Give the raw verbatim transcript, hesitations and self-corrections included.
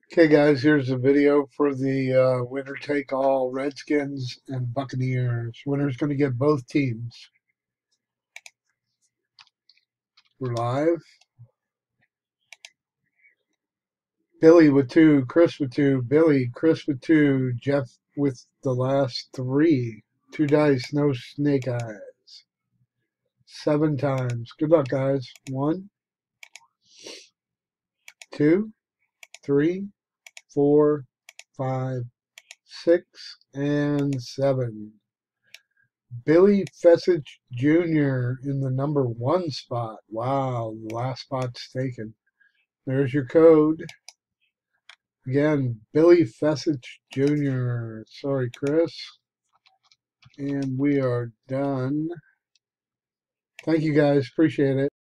Okay, guys, here's a video for the uh, winner take all Redskins and Buccaneers. Winner's going to get both teams. We're live. Billy with two, Chris with two, Billy, Chris with two, Jeff with the last three. Two dice, no snake eyes. Seven times. Good luck, guys. One, two, three, four, five, six, and seven. Billy Fessich Junior in the number one spot. Wow, the last spot's taken. There's your code. Again, Billy Fessich Junior Sorry, Chris. And we are done. Thank you guys. Appreciate it.